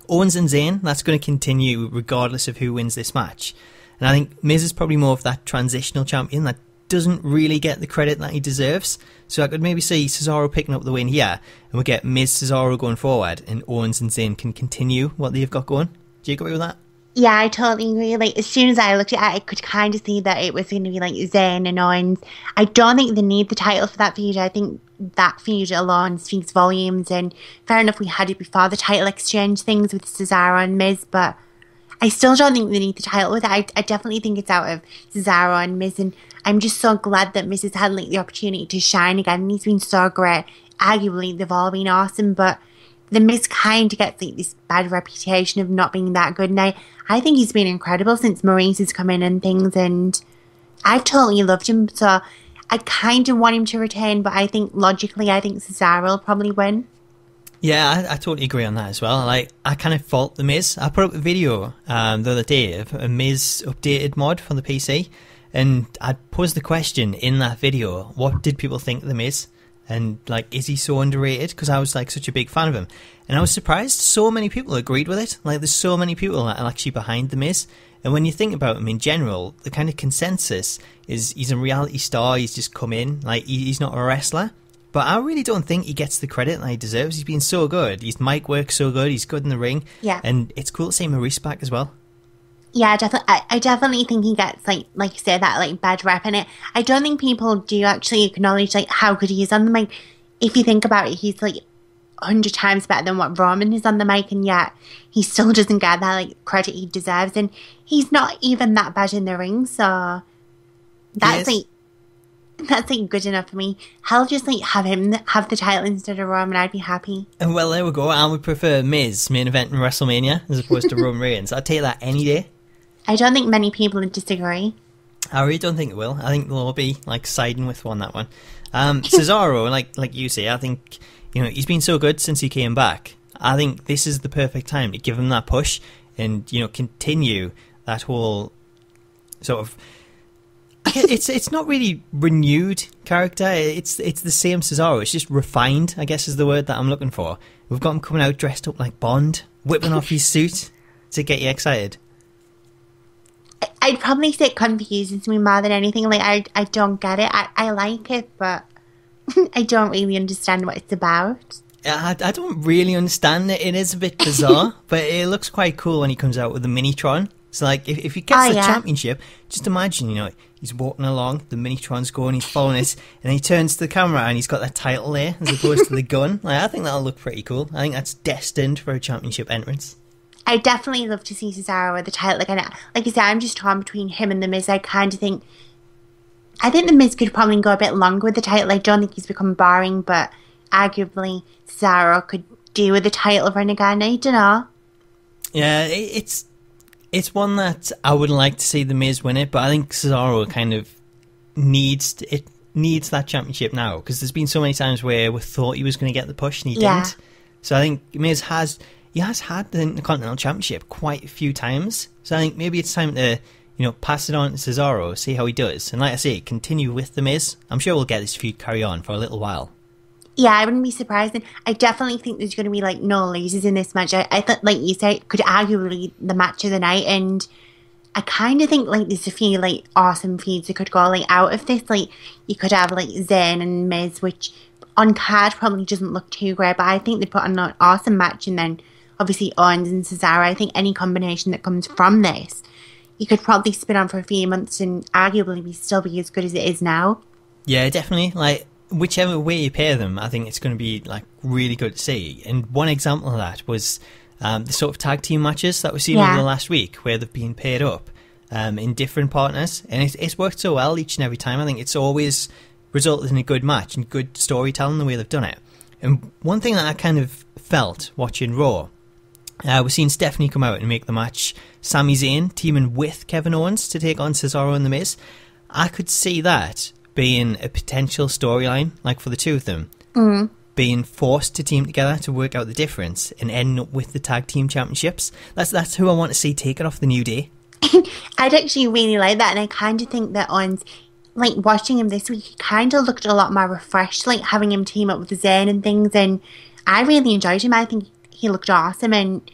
Owens and Zayn, that's going to continue regardless of who wins this match. And I think Miz is probably more of that transitional champion that doesn't really get the credit that he deserves. So I could maybe see Cesaro picking up the win here, and we get Miz Cesaro going forward, and Owens and Zayn can continue what they've got going. Do you agree with that? Yeah, I totally agree. Like, as soon as I looked at it, I could kind of see that it was going to be like Zayn and Owens. I don't think they need the title for that feud. I think that feud alone speaks volumes. And fair enough, we had it before the title exchange things with Cesaro and Miz, but I still don't think they need the title with it. I, I definitely think it's out of Cesaro and Miz, and I'm just so glad that Miz has had like the opportunity to shine again. And he's been so great. Arguably, they've all been awesome, but the Miz kind of gets like this bad reputation of not being that good. And I, I think he's been incredible since Maurice has come in and things, and I've totally loved him. So I kind of want him to retain, but I think logically, I think Cesaro will probably win. Yeah, I, I totally agree on that as well. Like, I kind of fault the Miz. I put up a video um, the other day of a Miz updated mod for the P C, and I posed the question in that video: what did people think of the Miz? And like, is he so underrated? Because I was like such a big fan of him, and I was surprised so many people agreed with it. Like, there's so many people that are actually behind the Miz. And when you think about him in general, the kind of consensus is he's a reality star. He's just come in, like he, he's not a wrestler. But I really don't think he gets the credit that he deserves. He's been so good. His mic works so good. He's good in the ring. Yeah, and it's cool to see Maurice back as well. Yeah, definitely. I, I definitely think he gets like, like you said, that like bad rep in it. I don't think people do actually acknowledge like how good he is on the mic. If you think about it, he's like a hundred times better than what Roman is on the mic, and yet he still doesn't get that like credit he deserves. And he's not even that bad in the ring, so that's like that's like good enough for me. Hell, just like have him have the title instead of Roman, I'd be happy. And well, there we go. I would prefer Miz main event in WrestleMania as opposed to Roman Reigns. I'd take that any day. I don't think many people would disagree. I really don't think it will. I think they'll all be like siding with one that one. Um, Cesaro, like like you say, I think, you know, he's been so good since he came back. I think this is the perfect time to give him that push and, you know, continue that whole sort of. It's it's not really renewed character. It's it's the same Cesaro. It's just refined, I guess, is the word that I'm looking for. We've got him coming out dressed up like Bond, whipping off his suit to get you excited. I'd probably say it confuses me more than anything. Like, I, I don't get it. I, I like it, but I don't really understand what it's about. I, I don't really understand it. It is a bit bizarre, but it looks quite cool when he comes out with the Minitron. So, like, if, if he gets oh, the yeah. championship, just imagine, you know, he's walking along, the Minitron's going, he's following it, and he turns to the camera and he's got that title there as opposed to the gun. Like, I think that'll look pretty cool. I think that's destined for a championship entrance. I definitely love to see Cesaro with the title. Like, I, like I said, I'm just torn between him and The Miz. I kind of think... I think The Miz could probably go a bit longer with the title. I don't think he's become boring, but arguably Cesaro could do with the title of Renegade. I don't know. Yeah, it, it's it's one that I would like to see The Miz win it, but I think Cesaro kind of needs to, it needs that championship now, because there's been so many times where we thought he was going to get the push and he yeah. didn't. So I think Miz has... He has had the Intercontinental Championship quite a few times, so I think maybe it's time to, you know, pass it on to Cesaro, see how he does, and like I say, continue with The Miz. I'm sure we'll get this feud carry on for a little while. Yeah, I wouldn't be surprised. And I definitely think there's going to be like no losers in this match. I, I thought, like you said, it could arguably be the match of the night, and I kind of think like there's a few like awesome feuds that could go like out of this. Like you could have like Zayn and Miz, which on card probably doesn't look too great, but I think they put on an awesome match, and then obviously Owens and Cesaro. I think any combination that comes from this, you could probably spin on for a few months and arguably be still be as good as it is now. Yeah, definitely. Like, whichever way you pair them, I think it's going to be like really good to see. And one example of that was um, the sort of tag team matches that we've seen yeah. over the last week, where they've been paired up um, in different partners, and it's, it's worked so well each and every time. I think it's always resulted in a good match and good storytelling the way they've done it. And one thing that I kind of felt watching Raw, Uh, we've seen Stephanie come out and make the match Sami Zayn teaming with Kevin Owens to take on Cesaro and The Miz. I could see that being a potential storyline, like for the two of them, mm. being forced to team together to work out the difference and ending up with the tag team championships. That's that's who I want to see take it off the New Day. I'd actually really like that, and I kind of think that Owens, like watching him this week, he kind of looked a lot more refreshed, like having him team up with Zayn and things, and I really enjoyed him. I think he looked awesome, and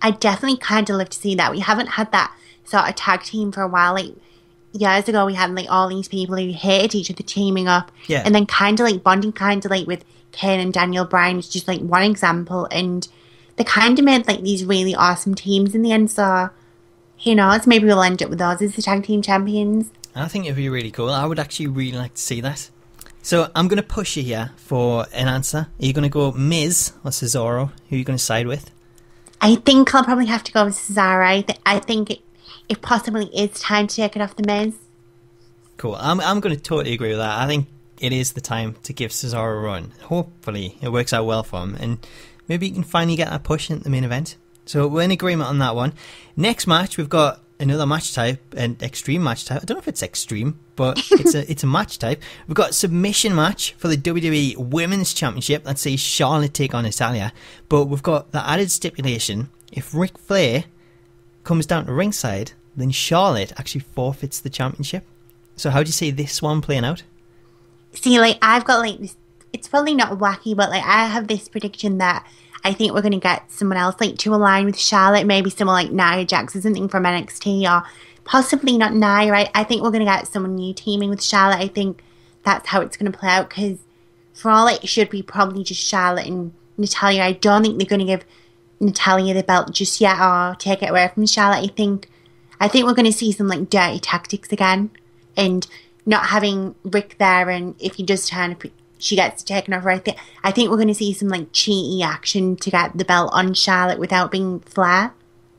I definitely kind of love to see that. We haven't had that sort of tag team for a while. Like, years ago, we had like all these people who hated each other teaming up, Yeah. and then kind of like bonding, kind of like with Kane and Daniel Bryan is just like one example, and they kind of made like these really awesome teams in the end. So who knows? Maybe we'll end up with those as the tag team champions. I think it'd be really cool. I would actually really like to see that. So I'm going to push you here for an answer. Are you going to go Miz or Cesaro? Who are you going to side with? I think I'll probably have to go with Cesaro. I, th- I think it, it possibly is time to take it off the Miz. Cool. I'm I'm going to totally agree with that. I think it is the time to give Cesaro a run. Hopefully it works out well for him, and maybe he can finally get that push into the main event. So we're in agreement on that one. Next match, we've got another match type, an extreme match type. I don't know if it's extreme, but it's a it's a match type. We've got a submission match for the W W E Women's Championship. Let's say Charlotte take on Natalya. But we've got the added stipulation: if Ric Flair comes down to ringside, then Charlotte actually forfeits the championship. So how do you see this one playing out? See, like, I've got like this, it's probably not wacky, but like I have this prediction that I think we're going to get someone else like to align with Charlotte, maybe someone like Nia Jax or something from N X T, or possibly not Nia, right? I think we're going to get someone new teaming with Charlotte. I think that's how it's going to play out, because for all it should be probably just Charlotte and Natalya. I don't think they're going to give Natalya the belt just yet or take it away from Charlotte. I think I think we're going to see some like dirty tactics again, and not having Rick there, and if he does turn, if she gets taken off right there, I think we're going to see some like cheaty action to get the belt on Charlotte without being Flair.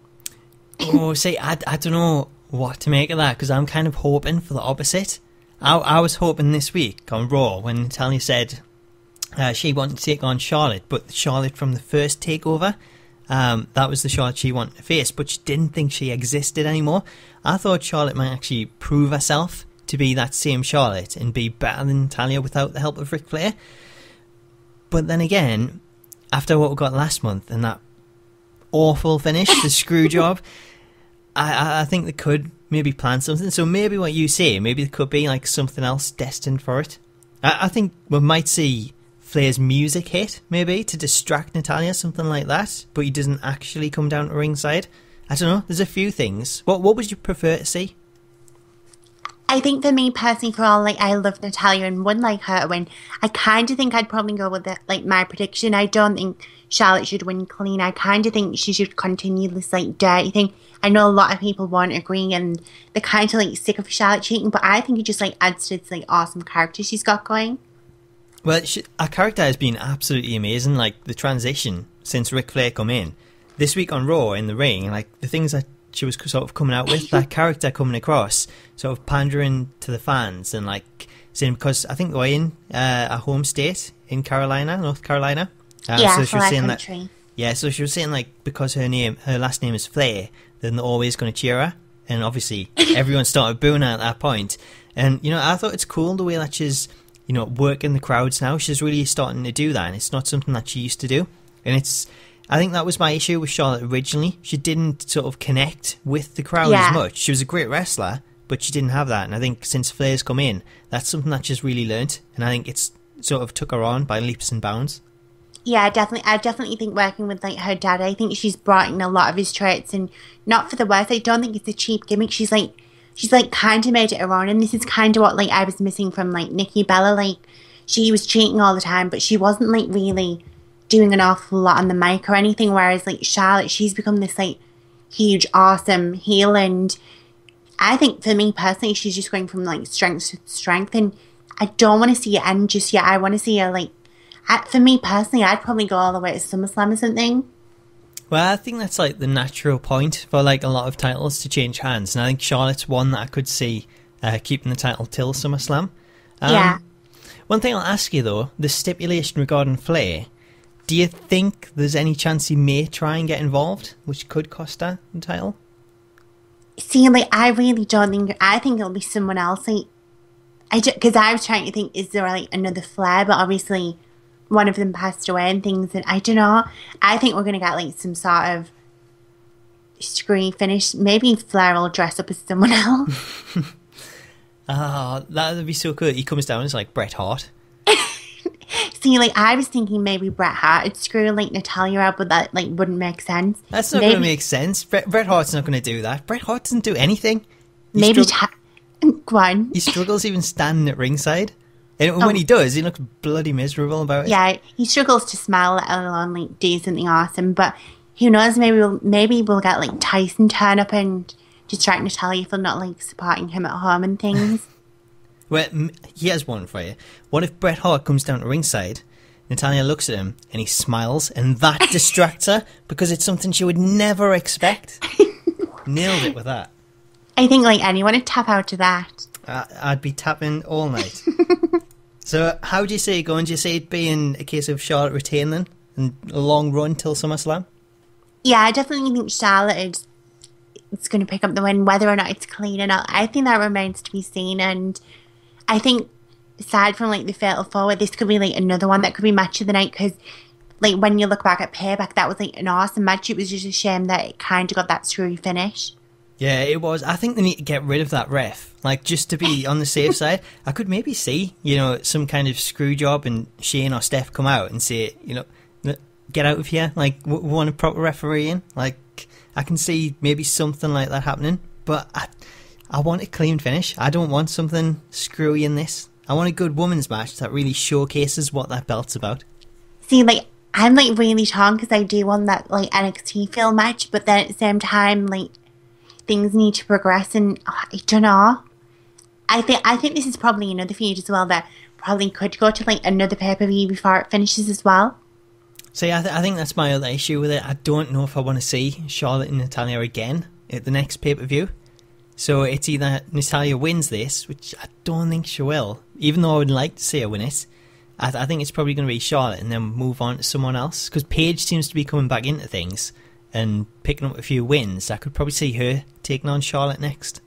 Oh, see, I, I don't know what to make of that, because I'm kind of hoping for the opposite. I, I was hoping this week on Raw when Natalya said uh, she wanted to take on Charlotte, but Charlotte from the first takeover, um, that was the Charlotte she wanted to face, but she didn't think she existed anymore. I thought Charlotte might actually prove herself to be that same Charlotte and be better than Natalya without the help of Ric Flair. But then again, after what we got last month and that awful finish, the screw job, I, I think they could maybe plan something. So maybe what you say, maybe there could be like something else destined for it. I, I think we might see Flair's music hit, maybe, to distract Natalya, something like that, but he doesn't actually come down to ringside. I don't know, there's a few things. What what would you prefer to see? I think for me personally, for all, like, I love Natalya and would like her to win. I kind of think I'd probably go with it, like, my prediction. I don't think Charlotte should win clean. I kind of think she should continue this, like, dirty thing. I know a lot of people won't agree, and they're kind of, like, sick of Charlotte cheating, but I think it just, like, adds to this, like, awesome character she's got going. Well, she, her character has been absolutely amazing. Like, the transition since Ric Flair come in. This week on Raw, in the ring, like, the things that she was sort of coming out with, that character coming across, sort of pandering to the fans, and like saying, because I think they were in uh, a home state in Carolina, North Carolina. Uh, yeah, so she for was our saying country. that. Yeah, so she was saying like because her name, her last name is Flair, then they're always going to cheer her, and obviously everyone started booing her at that point. And you know, I thought it's cool the way that she's, you know, working the crowds now. She's really starting to do that, and it's not something that she used to do, and it's. I think that was my issue with Charlotte originally. She didn't sort of connect with the crowd Yeah. as much. She was a great wrestler, but she didn't have that. And I think since Flair's come in, that's something that she's really learnt. And I think it's sort of took her on by leaps and bounds. Yeah, definitely. I definitely think working with like her dad, I think she's brought in a lot of his traits, and not for the worst. I don't think it's a cheap gimmick. She's like, she's like kind of made it her own, and this is kind of what like I was missing from like Nikki Bella. Like, she was cheating all the time, but she wasn't like really doing an awful lot on the mic or anything, whereas like Charlotte, she's become this like huge awesome heel, and I think for me personally, she's just going from like strength to strength, and I don't want to see it end just yet. I want to see her like, I, for me personally, I'd probably go all the way to SummerSlam or something. Well, I think that's like the natural point for like a lot of titles to change hands, and I think Charlotte's one that I could see uh, keeping the title till SummerSlam. Um, Yeah. One thing I'll ask you though, the stipulation regarding Flair, do you think there's any chance he may try and get involved, which could cost her the title? See, like, I really don't think, I think it'll be someone else. Like, I because I was trying to think, is there like another Flair? But obviously, one of them passed away and things, and I don't know. I think we're gonna get like some sort of screwy finish. Maybe Flair will dress up as someone else. Ah, that would be so cool. He comes down as like Bret Hart. See, like, I was thinking maybe Bret Hart would screw, like, Natalia out, but that, like, wouldn't make sense. That's not maybe, going to make sense. Bret, Bret Hart's not going to do that. Bret Hart doesn't do anything. He maybe... strugg- Ta- Go on. He struggles even standing at ringside. And Oh. when he does, he looks bloody miserable about it. Yeah, he struggles to smile, let alone, like, decently awesome. But who knows, maybe we'll, maybe we'll get, like, Tyson turn up and distract Natalia for not, like, supporting him at home and things. Well, m- he has one for you. What if Bret Hart comes down to ringside, Natalia looks at him, and he smiles, and that distracts her because it's something she would never expect? Nailed it with that. I think, like, anyone would tap out to that. I- I'd be tapping all night. So, how do you see it going? Do you see it being a case of Charlotte retaining then, and a long run till SummerSlam? Yeah, I definitely think Charlotte is it's going to pick up the win, whether or not it's clean or not. I think that remains to be seen, and I think aside from, like, the Fatal Forward, this could be, like, another one that could be match of the night, because, like, when you look back at Payback, that was, like, an awesome match. It was just a shame that it kind of got that screwy finish. Yeah, it was. I think they need to get rid of that ref. Like, just to be on the safe side, I could maybe see, you know, some kind of screw job and Shane or Steph come out and say, you know, "N- get out of here. Like, we we want a proper referee in. Like, I can see maybe something like that happening. But I, I want a clean finish. I don't want something screwy in this. I want a good women's match that really showcases what that belt's about. See, like, I'm, like, really torn because I do want that, like, N X T film match, but then at the same time, like, things need to progress, and oh, I don't know. I think I think this is probably another feud as well that probably could go to, like, another pay-per-view before it finishes as well. See, I, th- I think that's my other issue with it. I don't know if I want to see Charlotte and Natalia again at the next pay-per-view. So it's either Natalia wins this, which I don't think she will, even though I would like to see her win it. I, th- I think it's probably going to be Charlotte and then move on to someone else, because Paige seems to be coming back into things and picking up a few wins. I could probably see her taking on Charlotte next.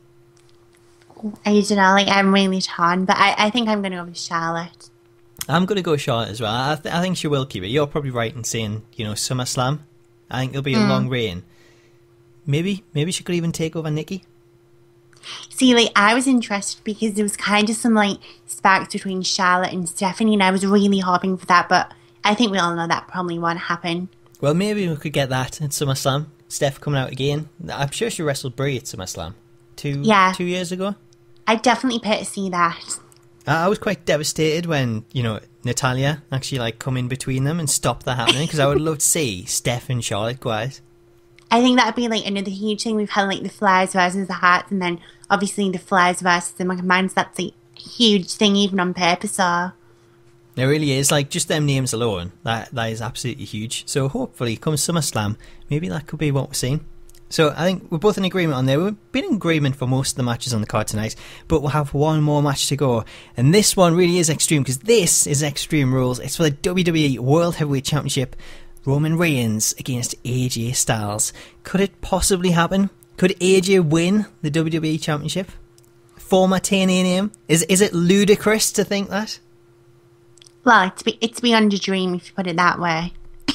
I don't know, like, I'm really torn, but I, I think I'm going to go with Charlotte. I'm going to go Charlotte as well. I, th- I think she will keep it. You're probably right in saying, you know, SummerSlam. I think it'll be a Mm. long reign. Maybe, maybe she could even take over Nikki. See, like, I was interested because there was kind of some, like, sparks between Charlotte and Stephanie, and I was really hoping for that, but I think we all know that probably won't happen. Well, maybe we could get that at SummerSlam. Steph coming out again. I'm sure she wrestled Brie at SummerSlam two Yeah. two years ago. I'd definitely pay to see that. I I was quite devastated when, you know, Natalia actually, like, come in between them and stop that happening, because I would love to see Steph and Charlotte go out. I think that'd be, like, another huge thing. We've had, like, the Flyers versus the Hearts, and then obviously the Flyers versus the McMahons. That's a huge thing even on paper, so... It really is. Like, just them names alone, that that is absolutely huge. So hopefully, come SummerSlam, maybe that could be what we're seeing. So I think we're both in agreement on there. We've been in agreement for most of the matches on the card tonight, but we'll have one more match to go. And this one really is extreme, because this is Extreme Rules. It's for the W W E World Heavyweight Championship. Roman Reigns against A J Styles. Could it possibly happen? Could A J win the W W E Championship? Former T N A name? Is, is it ludicrous to think that? Well, it's, be, it's beyond a dream, if you put it that way.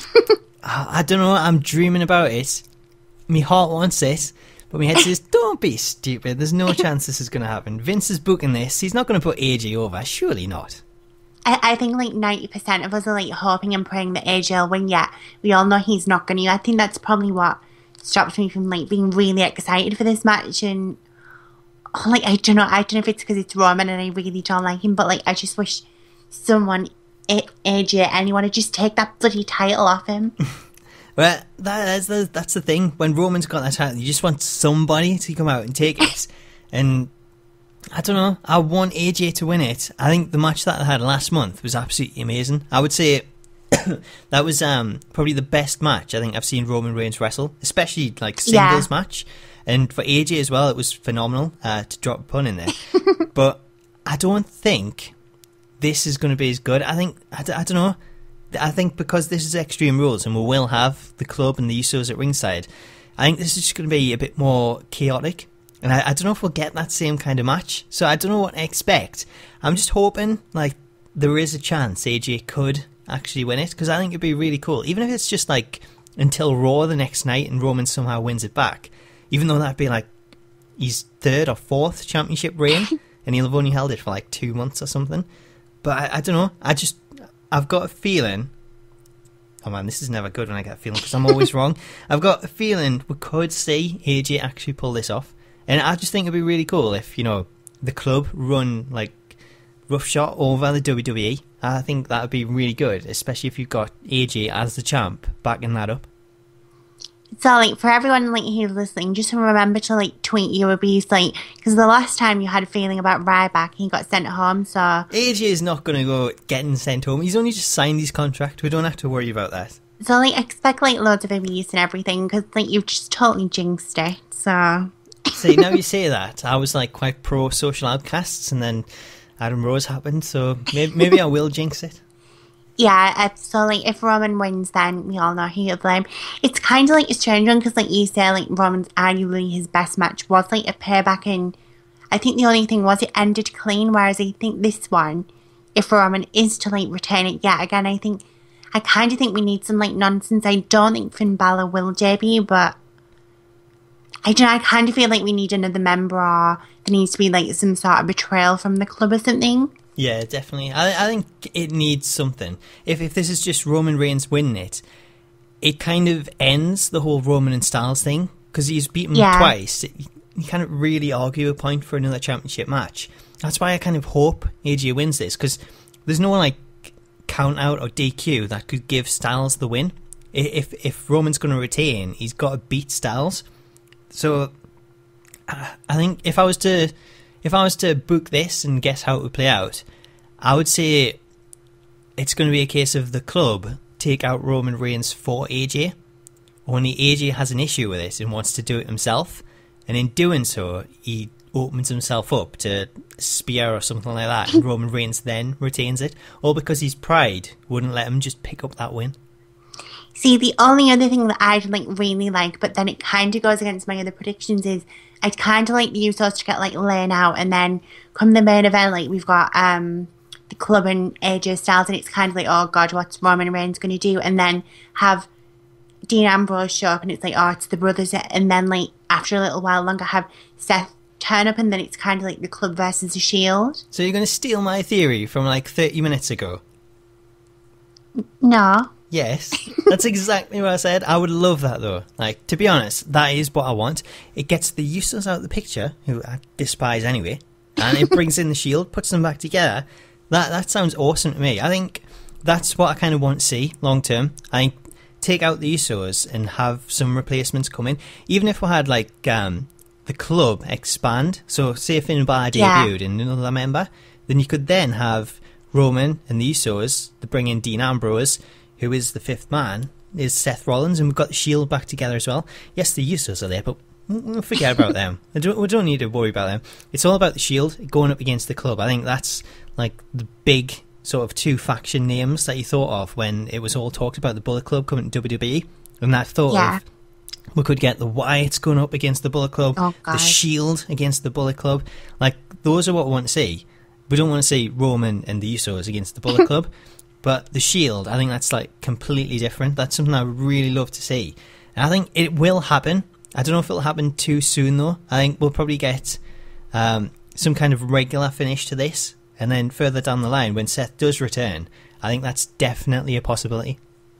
I don't know, I'm dreaming about it. My heart wants it, but my head says, don't be stupid, there's no chance this is going to happen. Vince is booking this, he's not going to put A J over, surely not. I, I think, like, ninety percent of us are, like, hoping and praying that A J will win, yet we all know he's not going to. I think that's probably what stops me from, like, being really excited for this match, and, oh, like, I don't know, I don't know if it's because it's Roman and I really don't like him, but, like, I just wish someone, A- AJ, anyone would just take that bloody title off him. Well, that is the, that's the thing. When Roman's got that title, you just want somebody to come out and take it. And I don't know, I want A J to win it. I think the match that I had last month was absolutely amazing. I would say that was um, probably the best match I think I've seen Roman Reigns wrestle, especially like singles Yeah. match. And for A J as well, it was phenomenal, uh, to drop a pun in there. But I don't think this is going to be as good. I think, I, d- I don't know, I think because this is Extreme Rules and we will have the club and the Usos at ringside, I think this is just going to be a bit more chaotic. And I, I don't know if we'll get that same kind of match. So I don't know what to expect. I'm just hoping, like, there is a chance A J could actually win it, because I think it'd be really cool. Even if it's just, like, until Raw the next night and Roman somehow wins it back. Even though that'd be, like, his third or fourth championship reign, and he'll have only held it for, like, two months or something. But I, I don't know. I just... I've got a feeling. Oh man, this is never good when I get a feeling because I'm always wrong. I've got a feeling we could see A J actually pull this off, and I just think it'd be really cool if, you know, the club run like roughshod over the W W E. I think that would be really good, especially if you've got A J as the champ backing that up. So, like, for everyone, like, who's listening, just remember to, like, tweet you abuse, like, because the last time you had a feeling about Ryback, he got sent home, so... A J is not going to go getting sent home. He's only just signed his contract. We don't have to worry about that. So, like, expect, like, loads of abuse and everything, because, like, you've just totally jinxed it, so... See, now you say that, I was, like, quite pro-social outcasts, and then Adam Rose happened, so maybe, maybe I will jinx it. Yeah, uh, so, like, if Roman wins, then we all know who to blame. It's kind of, like, a strange one, because, like, you say, like, Roman's arguably his best match was, like, a payback, and I think the only thing was it ended clean, whereas I think this one, if Roman is to, like, retain it yet again, I think, I kind of think we need some, like, nonsense. I don't think Finn Balor will debut, but I don't know, I kind of feel like we need another member, or there needs to be, like, some sort of betrayal from the club or something. Yeah, definitely. I, I think it needs something. If if this is just Roman Reigns winning it, it kind of ends the whole Roman and Styles thing, because he's beaten Yeah. him twice. You can't really argue a point for another championship match. That's why I kind of hope A J wins this, because there's no like count out or D Q that could give Styles the win. I- If if Roman's going to retain, he's got to beat Styles. So I I think if I was to if I was to book this and guess how it would play out, I would say it's going to be a case of the club take out Roman Reigns for A J. Only A J has an issue with it and wants to do it himself, and in doing so, he opens himself up to spear or something like that, and Roman Reigns then retains it, all because his pride wouldn't let him just pick up that win. See, the only other thing that I'd like really like, but then it kind of goes against my other predictions, is I'd kind of like the Usos to get like laying out, and then come the main event, like we've got um the club and A J Styles, and it's kind of like, oh god, what's Roman Reigns going to do? And then have Dean Ambrose show up, and it's like, oh, it's the brothers, and then like after a little while longer have Seth turn up, and then it's kind of like the club versus the Shield. So you're going to steal my theory from like thirty minutes ago? No. Yes, that's exactly what I said. I would love that though. Like, to be honest, that is what I want. It gets the Usos out of the picture, who I despise anyway, and it brings in the Shield, puts them back together. That that sounds awesome to me. I think that's what I kind of want to see long term. I think take out the Usos and have some replacements come in. Even if we had like um, the club expand, so say if Finn Balor Yeah. debuted and another member, then you could then have Roman and the Usos to bring in Dean Ambrose, who is the fifth man, is Seth Rollins, and we've got the Shield back together as well. Yes, the Usos are there, but we'll forget about them. We don't, we don't need to worry about them. It's all about the Shield going up against the club. I think that's like the big sort of two faction names that you thought of when it was all talked about the Bullet Club coming to W W E, and that thought Yeah. of we could get the Wyatts going up against the Bullet Club, Oh, the God. Shield against the Bullet Club. Like, those are what we want to see. We don't want to see Roman and the Usos against the Bullet Club. But the Shield, I think that's like completely different. That's something I would really love to see. And I think it will happen. I don't know if it'll happen too soon though. I think we'll probably get um, some kind of regular finish to this. And then further down the line, when Seth does return, I think that's definitely a possibility.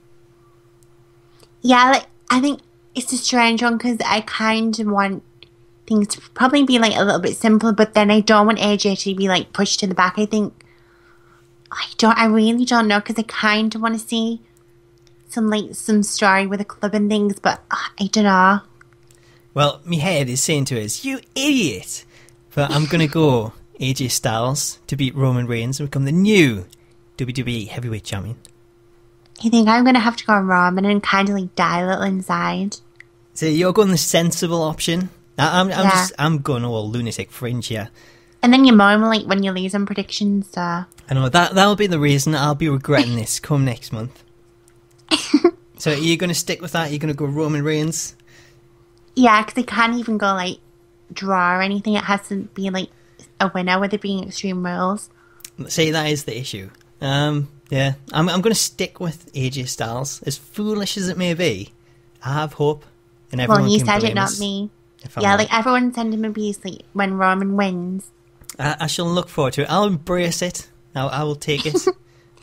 Yeah, like, I think it's a strange one, because I kind of want things to probably be like a little bit simpler, but then I don't want A J to be like pushed to the back. I think I don't. I really don't know, because I kind of want to see some like some story with the club and things, but uh, I don't know. Well, my head is saying to us, you idiot! But I'm going to go A J Styles to beat Roman Reigns and become the new W W E Heavyweight Champion. I think I'm gonna have to go Roman and kind of like die a little inside. So you're going the sensible option. I- I'm, I'm Yeah. just, I'm going all lunatic fringe here. And then you're more like when you lose on predictions, so I know that that'll be the reason I'll be regretting this come next month. So are you going to stick with that? You're going to go Roman Reigns? yeah, because I can't even go like draw or anything. It has to be like a winner with it being Extreme Rules. See, that is the issue. Um, yeah, I'm, I'm going to stick with A J Styles. As foolish as it may be, I have hope. And everyone Well, you can said it, blame not us me. if I'm Yeah, wrong. like everyone send him abuse like when Roman wins. I, I shall look forward to it. I'll embrace it. I'll, I will take it.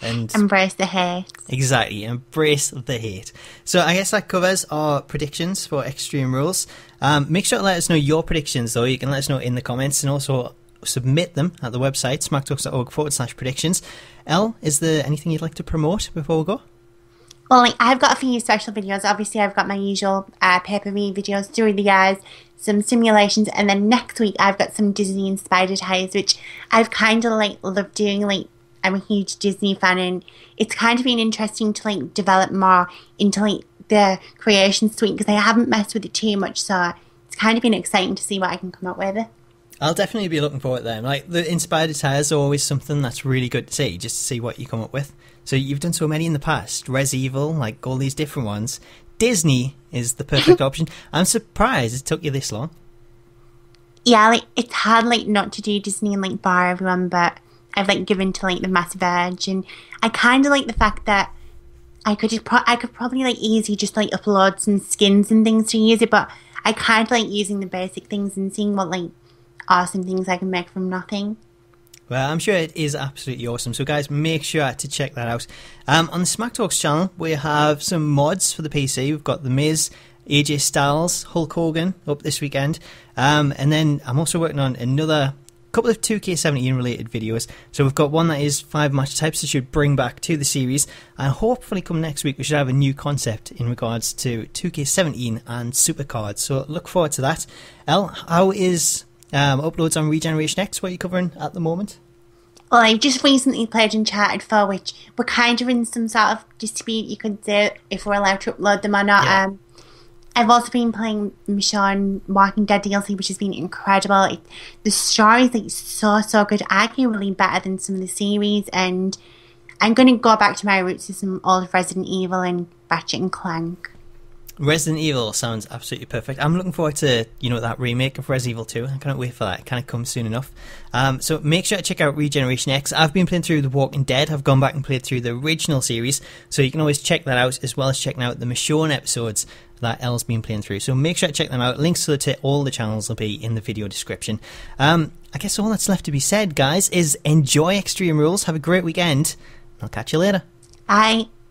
And embrace the hate. Exactly, embrace the hate. So I guess that covers our predictions for Extreme Rules. Um, make sure to let us know your predictions, though. You can let us know in the comments and also submit them at the website, smacktalks.org forward slash predictions. Elle, is there anything you'd like to promote before we go? Well, like, I've got a few special videos. Obviously, I've got my usual uh, pay-per-view videos through the years, some simulations, and then next week I've got some Disney-inspired ties, which I've kind of, like, loved doing. Like, I'm a huge Disney fan, and it's kind of been interesting to, like, develop more into, like, the creation suite, because I haven't messed with it too much, so it's kind of been exciting to see what I can come up with. I'll definitely be looking forward to them. Like, the inspired attires are always something that's really good to see, just to see what you come up with. So you've done so many in the past. Res Evil, like all these different ones. Disney is the perfect option. I'm surprised it took you this long. Yeah, like, it's hard, like, not to do Disney and, like, bar everyone, but I've, like, given to, like, the massive urge. And I kind of like the fact that I could just pro- I could probably, like, easily just, like, upload some skins and things to use it, but I kind of like using the basic things and seeing what, like, awesome things I can make from nothing. Well, I'm sure it is absolutely awesome. So, guys, make sure to check that out. Um, on the Smack Talks channel, we have some mods for the P C. We've got The Miz, A J Styles, Hulk Hogan up this weekend. Um, and then I'm also working on another couple of two K seventeen related videos. So we've got one that is five match types that should bring back to the series. And hopefully come next week, we should have a new concept in regards to two K seventeen and Supercards. So look forward to that. Elle, how is... Um, uploads on Regeneration X, what are you covering at the moment? Well, I've just recently played Uncharted four, which we're kind of in some sort of dispute, you could say, if we're allowed to upload them or not. Yeah. Um, I've also been playing Michonne Walking Dead D L C, which has been incredible. It, the story is like so, so good, arguably better than some of the series, and I'm going to go back to my roots with some old Resident Evil and Ratchet and Clank. Resident Evil sounds absolutely perfect. I'm looking forward to, you know, that remake of Resident Evil two. I can't wait for that. It kind of comes soon enough. Um, so make sure to check out Regeneration X. I've been playing through The Walking Dead. I've gone back and played through the original series, so you can always check that out, as well as checking out the Michonne episodes that Elle's been playing through. So make sure to check them out. Links to, to all the channels will be in the video description. Um, I guess all that's left to be said, guys, is enjoy Extreme Rules. Have a great weekend. I'll catch you later. Bye.